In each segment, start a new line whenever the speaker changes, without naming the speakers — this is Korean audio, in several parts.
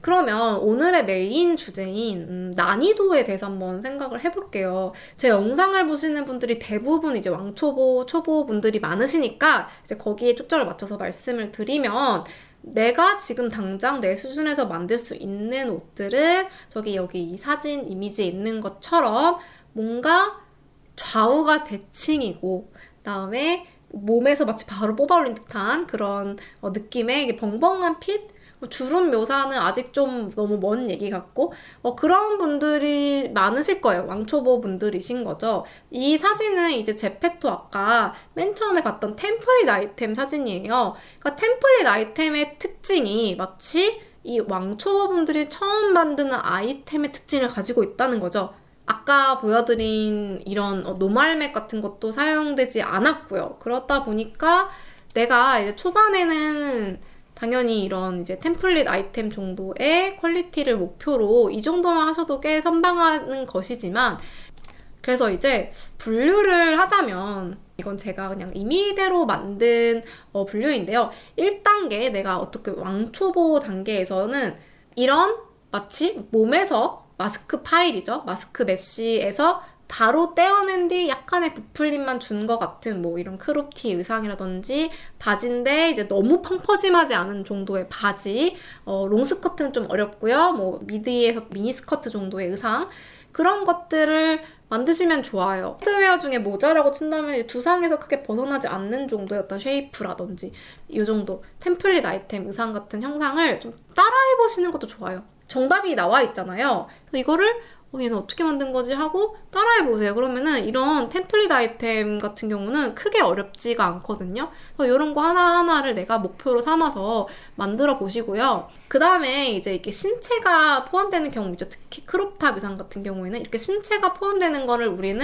그러면 오늘의 메인 주제인 난이도에 대해서 한번 생각을 해볼게요. 제 영상을 보시는 분들이 대부분 이제 왕초보, 초보 분들이 많으시니까 이제 거기에 초점을 맞춰서 말씀을 드리면 내가 지금 당장 내 수준에서 만들 수 있는 옷들은 여기 이 사진 이미지에 있는 것처럼 뭔가 좌우가 대칭이고 그다음에 몸에서 마치 바로 뽑아 올린 듯한 그런 느낌의 이게 벙벙한 핏? 주름 묘사는 아직 좀 너무 먼 얘기 같고 그런 분들이 많으실 거예요. 왕초보 분들이신 거죠. 이 사진은 이제 제페토 아까 맨 처음에 봤던 템플릿 아이템 사진이에요. 그러니까 템플릿 아이템의 특징이 마치 이 왕초보 분들이 처음 만드는 아이템의 특징을 가지고 있다는 거죠. 아까 보여드린 이런 노말맥 같은 것도 사용되지 않았고요. 그렇다 보니까 내가 이제 초반에는 당연히 이런 이제 템플릿 아이템 정도의 퀄리티를 목표로 이 정도만 하셔도 꽤 선방하는 것이지만 그래서 이제 분류를 하자면 이건 제가 그냥 임의대로 만든 분류인데요. 1단계 내가 어떻게 왕초보 단계에서는 이런 마치 몸에서 마스크 파일이죠. 마스크 메쉬에서 바로 떼어낸 뒤 약간의 부풀림만 준 것 같은 뭐 이런 크롭티 의상이라든지 바지인데 이제 너무 펑퍼짐하지 않은 정도의 바지, 롱스커트는 좀 어렵고요. 뭐 미드에서 미니스커트 정도의 의상 그런 것들을 만드시면 좋아요. 헤드웨어 중에 모자라고 친다면 두상에서 크게 벗어나지 않는 정도의 어떤 쉐이프라든지 이 정도 템플릿 아이템 의상 같은 형상을 좀 따라해보시는 것도 좋아요. 정답이 나와 있잖아요. 그래서 이거를 얘는 어떻게 만든 거지 하고 따라해보세요. 그러면은 이런 템플릿 아이템 같은 경우는 크게 어렵지가 않거든요. 그래서 이런 거 하나하나를 내가 목표로 삼아서 만들어 보시고요. 그 다음에 이제 이렇게 신체가 포함되는 경우죠. 특히 크롭탑 의상 같은 경우에는 이렇게 신체가 포함되는 거를 우리는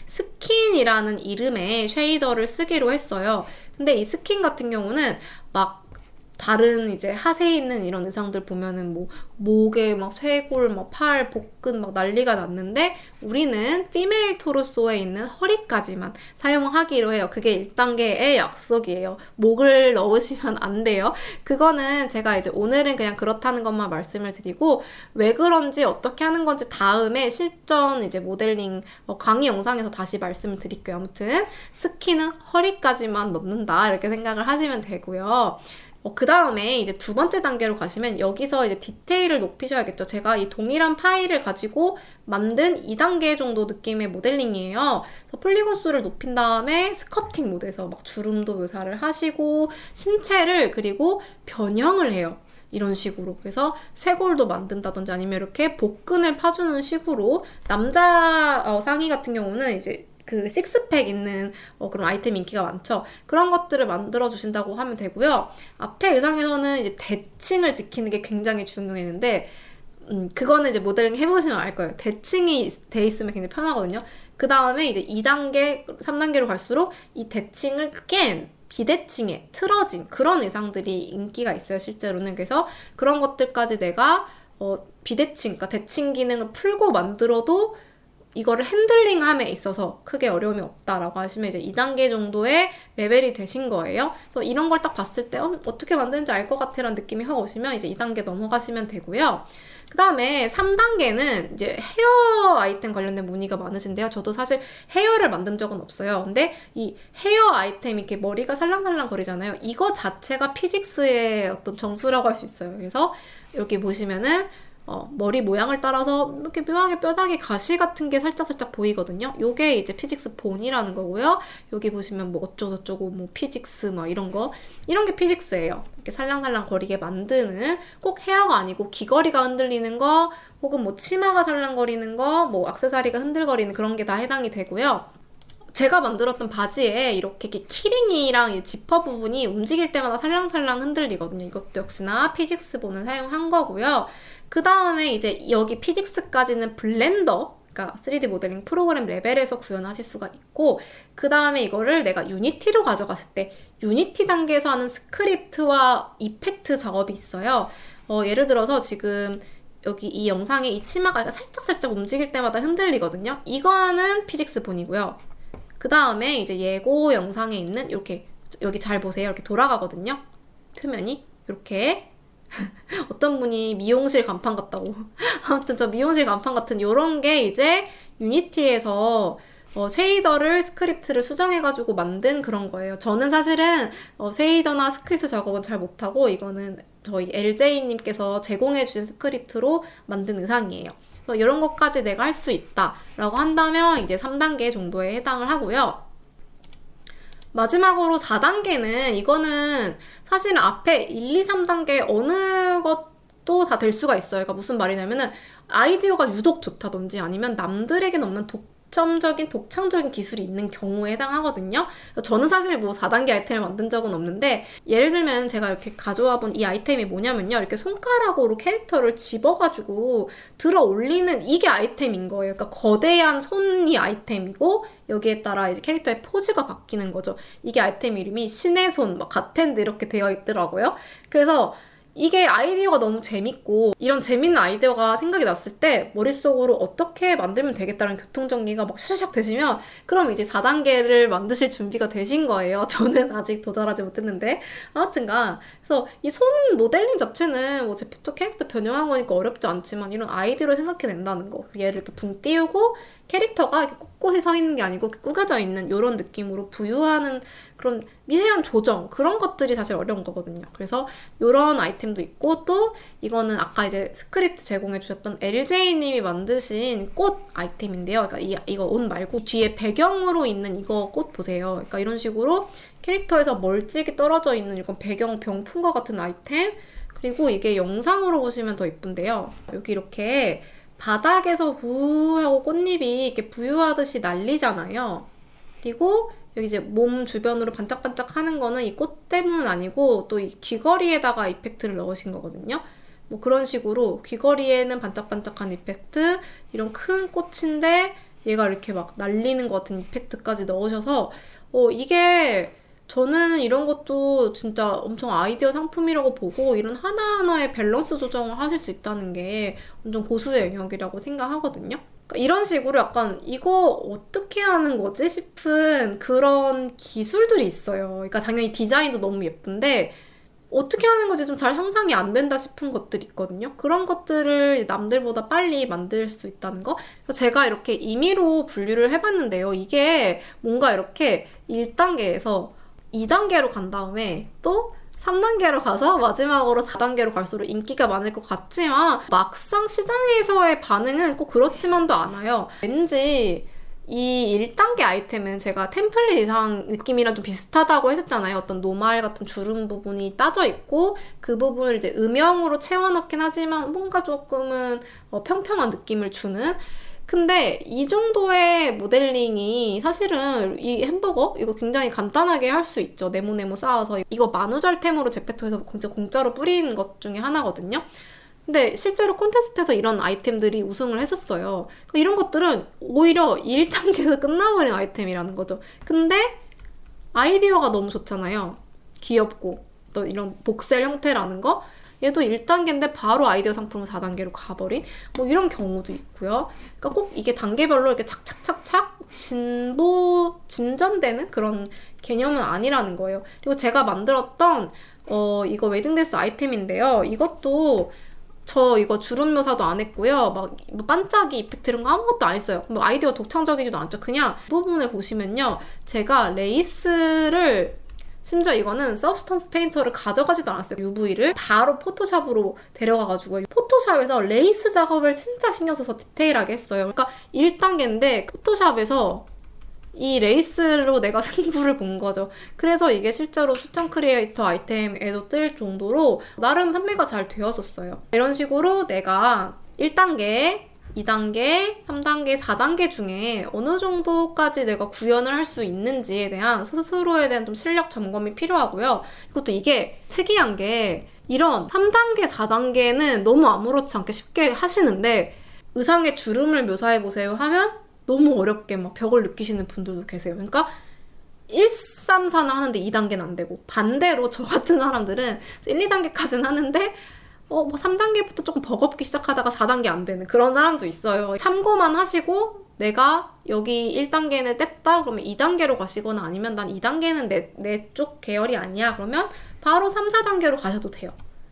스킨이라는 이름의 쉐이더를 쓰기로 했어요. 근데 이 스킨 같은 경우는 막 다른 이제 핫에 있는 이런 의상들 보면은 뭐 목에 막 쇄골, 막 팔, 복근 막 난리가 났는데 우리는 피메일 토르소에 있는 허리까지만 사용하기로 해요. 그게 1단계의 약속이에요. 목을 넣으시면 안 돼요. 그거는 제가 이제 오늘은 그냥 그렇다는 것만 말씀을 드리고 왜 그런지 어떻게 하는 건지 다음에 실전 이제 모델링 강의 영상에서 다시 말씀을 드릴게요. 아무튼 스킨은 허리까지만 넣는다 이렇게 생각을 하시면 되고요. 그 다음에 이제 두 번째 단계로 가시면 여기서 이제 디테일을 높이셔야겠죠. 제가 이 동일한 파일을 가지고 만든 2단계 정도 느낌의 모델링이에요. 그래서 폴리곤 수를 높인 다음에 스커팅 모드에서 막 주름도 묘사를 하시고 신체를 그리고 변형을 해요. 이런 식으로. 그래서 쇄골도 만든다든지 아니면 이렇게 복근을 파주는 식으로 남자 상의 같은 경우는 이제 그 식스팩 있는 그런 아이템 인기가 많죠. 그런 것들을 만들어 주신다고 하면 되고요. 앞에 의상에서는 이제 대칭을 지키는 게 굉장히 중요했는데 그거는 이제 모델링 해보시면 알 거예요. 대칭이 돼 있으면 굉장히 편하거든요. 그 다음에 이제 2단계, 3단계로 갈수록 이 대칭을 깬 비대칭에 틀어진 그런 의상들이 인기가 있어요. 실제로는. 그래서 그런 것들까지 내가 비대칭, 그러니까 대칭 기능을 풀고 만들어도 이거를 핸들링함에 있어서 크게 어려움이 없다라고 하시면 이제 2단계 정도의 레벨이 되신 거예요. 그래서 이런 걸 딱 봤을 때 어떻게 만드는지 알 것 같아 라는 느낌이 확 오시면 이제 2단계 넘어가시면 되고요. 그 다음에 3단계는 이제 헤어 아이템 관련된 문의가 많으신데요. 저도 사실 헤어를 만든 적은 없어요. 근데 이 헤어 아이템 이렇게 머리가 살랑살랑 거리잖아요. 이거 자체가 피직스의 어떤 정수라고 할 수 있어요. 그래서 여기 보시면은 머리 모양을 따라서 이렇게 묘하게 뼈다귀 가시 같은 게 살짝살짝 보이거든요. 요게 이제 피직스 본이라는 거고요. 여기 보시면 뭐 어쩌고저쩌고 뭐 피직스 막 이런 게 피직스예요. 이렇게 살랑살랑 거리게 만드는 꼭 헤어가 아니고 귀걸이가 흔들리는 거 혹은 뭐 치마가 살랑거리는 거 뭐 액세서리가 흔들거리는 그런 게 다 해당이 되고요. 제가 만들었던 바지에 이렇게 키링이랑 이 지퍼 부분이 움직일 때마다 살랑살랑 흔들리거든요. 이것도 역시나 피직스 본을 사용한 거고요. 그 다음에 이제 여기 피직스까지는 블렌더, 그러니까 3D 모델링 프로그램 레벨에서 구현하실 수가 있고 그 다음에 이거를 내가 유니티로 가져갔을 때 유니티 단계에서 하는 스크립트와 이펙트 작업이 있어요. 예를 들어서 지금 여기 이 영상에 이 치마가 살짝살짝 움직일 때마다 흔들리거든요. 이거는 피직스 본이고요. 그 다음에 이제 예고 영상에 있는 이렇게 여기 잘 보세요. 이렇게 돌아가거든요. 표면이 이렇게 어떤 분이 미용실 간판 같다고. 아무튼 저 미용실 간판 같은 요런 게 이제 유니티에서 쉐이더를 스크립트를 수정해가지고 만든 그런 거예요. 저는 사실은 쉐이더나 스크립트 작업은 잘 못하고 이거는 저희 LJ님께서 제공해주신 스크립트로 만든 의상이에요. 그래서 이런 것까지 내가 할 수 있다라고 한다면 이제 3단계 정도에 해당을 하고요. 마지막으로 4단계는 이거는 사실은 앞에 1, 2, 3단계 어느 것도 다 될 수가 있어요. 그러니까 무슨 말이냐면은 아이디어가 유독 좋다든지 아니면 남들에게는 없는 독창적인 기술이 있는 경우에 해당하거든요. 저는 사실 뭐 4단계 아이템을 만든 적은 없는데 예를 들면 제가 이렇게 가져와 본 이 아이템이 뭐냐면요. 이렇게 손가락으로 캐릭터를 집어가지고 들어 올리는 이게 아이템인 거예요. 그러니까 거대한 손이 아이템이고 여기에 따라 이제 캐릭터의 포즈가 바뀌는 거죠. 이게 아이템 이름이 신의 손, 막 갓핸드 이렇게 되어 있더라고요. 그래서 이게 아이디어가 너무 재밌고 이런 재밌는 아이디어가 생각이 났을 때 머릿속으로 어떻게 만들면 되겠다는 교통정리가 막 샤샤샥 되시면 그럼 이제 4단계를 만드실 준비가 되신 거예요. 저는 아직 도달하지 못했는데 아무튼가 그래서 이 손 모델링 자체는 뭐 제페토 캐릭터 변형한 거니까 어렵지 않지만 이런 아이디어를 생각해낸다는 거 얘를 이렇게 붕 띄우고 캐릭터가 이렇게 꼿꼿이 서 있는 게 아니고 이렇게 구겨져 있는 이런 느낌으로 부유하는 그런 미세한 조정 그런 것들이 사실 어려운 거거든요. 그래서 이런 아이템도 있고 또 이거는 아까 이제 스크립트 제공해 주셨던 LJ님이 만드신 꽃 아이템인데요. 그러니까 이거 옷 말고 뒤에 배경으로 있는 이거 꽃 보세요. 그러니까 이런 식으로 캐릭터에서 멀찍이 떨어져 있는 이런 배경 병풍과 같은 아이템 그리고 이게 영상으로 보시면 더 예쁜데요. 여기 이렇게 바닥에서 부하고 꽃잎이 이렇게 부유하듯이 날리잖아요. 그리고 여기 이제 몸 주변으로 반짝반짝 하는 거는 이 꽃 때문은 아니고 또 이 귀걸이에다가 이펙트를 넣으신 거거든요. 뭐 그런 식으로 귀걸이에는 반짝반짝한 이펙트, 이런 큰 꽃인데 얘가 이렇게 막 날리는 것 같은 이펙트까지 넣으셔서 이게 저는 이런 것도 진짜 엄청 아이디어 상품이라고 보고 이런 하나하나의 밸런스 조정을 하실 수 있다는 게 완전 고수의 영역이라고 생각하거든요. 그러니까 이런 식으로 약간 이거 어떻게 하는 거지 싶은 그런 기술들이 있어요. 그러니까 당연히 디자인도 너무 예쁜데 어떻게 하는 거지 좀 잘 상상이 안 된다 싶은 것들이 있거든요. 그런 것들을 남들보다 빨리 만들 수 있다는 거. 그래서 제가 이렇게 임의로 분류를 해봤는데요. 이게 뭔가 이렇게 1단계에서 2단계로 간 다음에 또 3단계로 가서 마지막으로 4단계로 갈수록 인기가 많을 것 같지만 막상 시장에서의 반응은 꼭 그렇지만도 않아요. 왠지 이 1단계 아이템은 제가 템플릿 이상 느낌이랑 좀 비슷하다고 했었잖아요. 어떤 노말 같은 주름 부분이 따져 있고 그 부분을 이제 음영으로 채워넣긴 하지만 뭔가 조금은 평평한 느낌을 주는 근데 이 정도의 모델링이 사실은 이 햄버거 이거 굉장히 간단하게 할 수 있죠. 네모네모 쌓아서 이거 만우절템으로 제페토에서 공짜로 뿌리는 것 중에 하나거든요. 근데 실제로 콘테스트에서 이런 아이템들이 우승을 했었어요. 그러니까 이런 것들은 오히려 1단계에서 끝나버린 아이템이라는 거죠. 근데 아이디어가 너무 좋잖아요. 귀엽고 또 이런 복셀 형태라는 거 얘도 1단계인데 바로 아이디어 상품은 4단계로 가버린 뭐 이런 경우도 있고요. 그러니까 꼭 이게 단계별로 이렇게 착착착착 진전되는 그런 개념은 아니라는 거예요. 그리고 제가 만들었던 이거 웨딩드레스 아이템인데요. 이것도 저 이거 주름 묘사도 안 했고요. 막 반짝이 이펙트 이런 거 아무것도 안 했어요. 뭐 아이디어 독창적이지도 않죠. 그냥 이 부분을 보시면요. 제가 레이스를 심지어 이거는 서브스턴스 페인터를 가져가지도 않았어요. UV를 바로 포토샵으로 데려가가지고 포토샵에서 레이스 작업을 진짜 신경 써서 디테일하게 했어요. 그러니까 1단계인데 포토샵에서 이 레이스로 내가 승부를 본 거죠. 그래서 이게 실제로 추천 크리에이터 아이템에도 뜰 정도로 나름 판매가 잘 되었었어요. 이런 식으로 내가 1단계, 2단계, 3단계, 4단계 중에 어느 정도까지 내가 구현을 할 수 있는지에 대한 스스로에 대한 좀 실력 점검이 필요하고요. 그것도 이게 특이한 게 이런 3단계, 4단계는 너무 아무렇지 않게 쉽게 하시는데 의상의 주름을 묘사해보세요 하면 너무 어렵게 막 벽을 느끼시는 분들도 계세요. 그러니까 1, 3, 4는 하는데 2단계는 안 되고 반대로 저 같은 사람들은 1, 2단계까지는 하는데 뭐 3단계부터 조금 버겁게 시작하다가 4단계 안 되는 그런 사람도 있어요. 참고만 하시고 내가 여기 1단계는 뗐다 그러면 2단계로 가시거나 아니면 난 2단계는 내 쪽 계열이 아니야 그러면 바로 3, 4단계로 가셔도 돼요.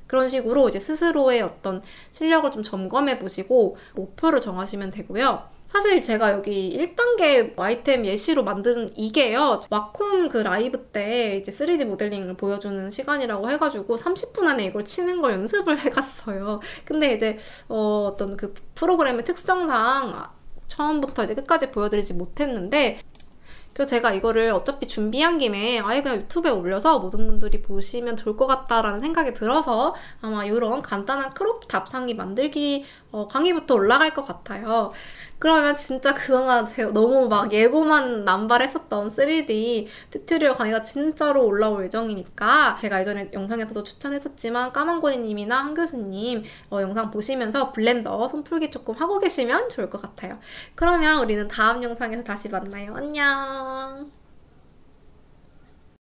그런 식으로 이제 스스로의 어떤 실력을 좀 점검해 보시고 목표를 정하시면 되고요. 사실 제가 여기 1단계 아이템 예시로 만든 이게요. 와콤 그 라이브 때 이제 3D 모델링을 보여주는 시간이라고 해가지고 30분 안에 이걸 치는 걸 연습을 해갔어요. 근데 이제 어떤 그 프로그램의 특성상 처음부터 이제 끝까지 보여드리지 못했는데, 그래서 제가 이거를 어차피 준비한 김에 아예 그냥 유튜브에 올려서 모든 분들이 보시면 좋을 것 같다라는 생각이 들어서 아마 이런 간단한 크롭 답상이 만들기 강의부터 올라갈 것 같아요. 그러면 진짜 그동안 제가 너무 막 예고만 남발했었던 3D 튜토리얼 강의가 진짜로 올라올 예정이니까, 제가 예전에 영상에서도 추천했었지만 까만고니님이나 한 교수님 영상 보시면서 블렌더 손풀기 조금 하고 계시면 좋을 것 같아요. 그러면 우리는 다음 영상에서 다시 만나요. 안녕.